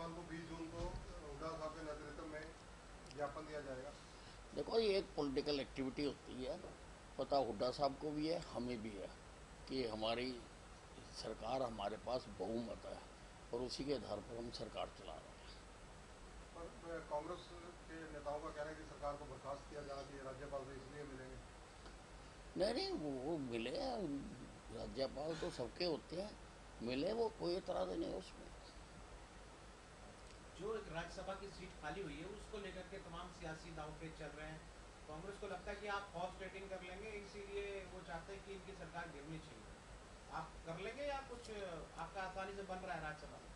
राज्यपाल को 20 जून को हुड्डा साहब के नेतृत्व में ज्ञापन दिया जाएगा। देखो, ये एक पॉलिटिकल एक्टिविटी होती है, पता हुड्डा साहब को भी है, हमें भी है कि हमारी सरकार, हमारे पास बहुमत है और उसी के आधार पर हम सरकार चला रहे हैं। पर कांग्रेस के नेताओं का कहना है कि सरकार को बर्खास्त किया जाना चाहिए, राज्यपाल से इसलिए मिलेंगे। नहीं नहीं, वो मिले, राज्यपाल तो सबके होते हैं, मिले, वो कोई एतराज नहीं है उसमें। जो एक राज्यसभा की सीट खाली हुई है उसको लेकर के तमाम सियासी दांवपेच चल रहे हैं। कांग्रेस को लगता है कि आप हॉर्स ट्रेडिंग कर लेंगे, इसीलिए वो चाहते हैं कि इनकी सरकार गिरनी चाहिए। आप कर लेंगे या कुछ आपका आसानी से बन रहा है राज्यसभा में?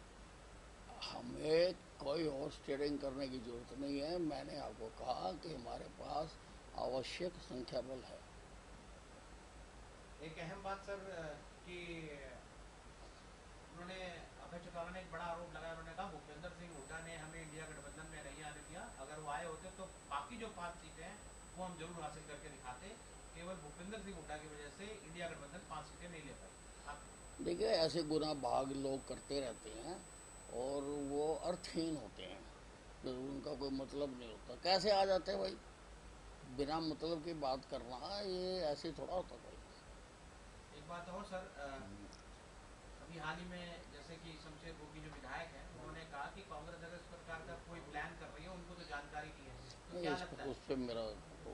हमें कोई और स्टीयरिंग करने की जरूरत नहीं है। मैंने आपको कहा कि हमारे पास आवश्यक संख्या बल है। एक अहम बात सर कि उन्होंने अभय चौटाला ने एक बड़ा आरोप लगाया। उन्होंने कहा भूपेंद्र सिंह हुड्डा ने हमें इंडिया गठबंधन में नहीं आने दिया, अगर वो आए होते तो बाकी जो 5 सीटें हैं वो हम जरूर हासिल करके दिखाते। केवल भूपेंद्र सिंह हुड्डा की वजह से इंडिया गठबंधन 5 सीटें नहीं ले पाई। आप देखिए, ऐसे गुनाह भाग लोग करते रहते हैं और वो अर्थहीन होते हैं, तो उनका कोई मतलब नहीं होता। कैसे आ जाते हैं भाई, बिना मतलब की बात करना, ये ऐसे थोड़ा होता भाई। एक बात और सर, अभी हाल ही में जैसे कि शमशेर गोगी जो विधायक हैं, उन्होंने कहा कि कांग्रेस अगर इस प्रकार का कोई प्लान कर रही है उनको तो जानकारी की है, तो क्या लगता है? उस पर मेरा वो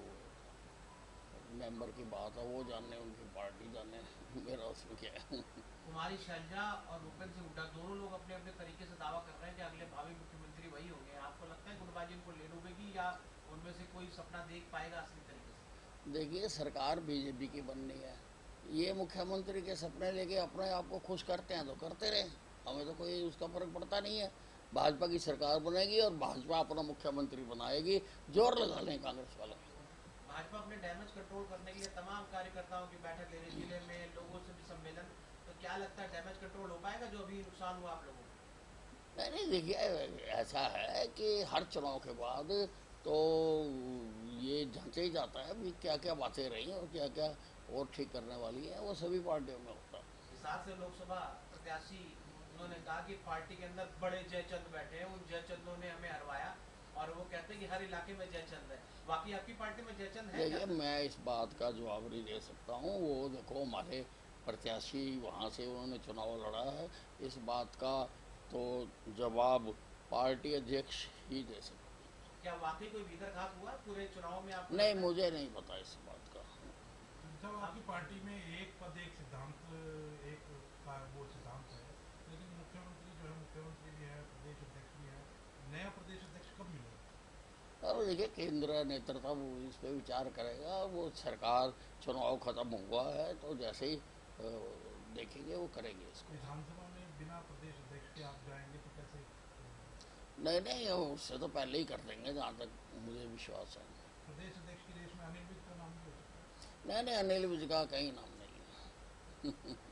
मेंबर की बात है, वो जाने, उनकी पार्टी जाने, मेरा उसमें क्या है। कुमारी शैलजा और भूपेंद्र सिंह हुड्डा दोनों लोग अपने अपने तरीके से दावा कर रहे हैं कि अगले भावी मुख्यमंत्री वही होंगे। आपको लगता है गुटबाजी उनको ले डूबेगी या उनमें से कोई सपना देख पाएगा असली तरीके से? देखिए, सरकार बीजेपी की बननी है, ये मुख्यमंत्री के सपने लेके अपने आप को खुश करते हैं तो करते रहे, हमें तो कोई उसका फर्क पड़ता नहीं है। भाजपा की सरकार बनेगी और भाजपा अपना मुख्यमंत्री बनाएगी, जोर लगा लें कांग्रेस वाले। भाजपा अपने डैमेज कंट्रोल करने के लिए तमाम कार्यकर्ताओं की बैठक ले रही है, जिले में लोगों से भी सम्मेलन, तो क्या लगता है डैमेज कंट्रोल हो पाएगा जो अभी नुकसान हुआ आप लोगों को? नहीं नहीं, देखिए, ऐसा है कि हर चुनाव के बाद तो ये जांचा ही जाता है भी क्या क्या बातें रही हैं और क्या क्या और ठीक करने वाली है, वो सभी पार्टियों में होता है। हिसार से लोकसभा प्रत्याशी उन्होंने कहा कि पार्टी के अंदर बड़े जयचंद बैठे हैं, उन जयचंदों ने हमें हरवाया, और वो कहते हैं कि हर इलाके में जयचंद है। बाकी आपकी पार्टी में जयचंद है क्या? देखिए, मैं इस बात का जवाब नहीं दे सकता हूँ, वो देखो हमारे प्रत्याशी वहाँ से उन्होंने चुनाव लड़ा है, इस बात का तो जवाब पार्टी अध्यक्ष ही दे सकते। क्या वाकई कोई भीतरघात हुआ पूरे चुनाव में आपको नहीं, लगता है? मुझे नहीं पता इस बात का। जब आपकी पार्टी में एक पद एक सिद्धांत, एक का वो सिद्धांत है, लेकिन मुख्यमंत्री जो है, मुख्यमंत्री भी है, प्रदेश अध्यक्ष भी है, नया प्रदेश अध्यक्ष कब मिलेगा? और देखिए, केंद्र नेतृत्व वो इस पर विचार करेगा, वो सरकार चुनाव खत्म हुआ है तो जैसे ही देखेंगे वो करेंगे इसको। विधानसभा में बिना प्रदेश अध्यक्ष के आप जाएंगे तो कैसे? नहीं नहीं, उससे तो पहले ही कर देंगे, जहाँ तक मुझे विश्वास है। प्रदेश अध्यक्ष की रेस में अनिल विज का नाम भी हो सकता है। नहीं नहीं, अनिल विज का कहीं नाम नहीं है।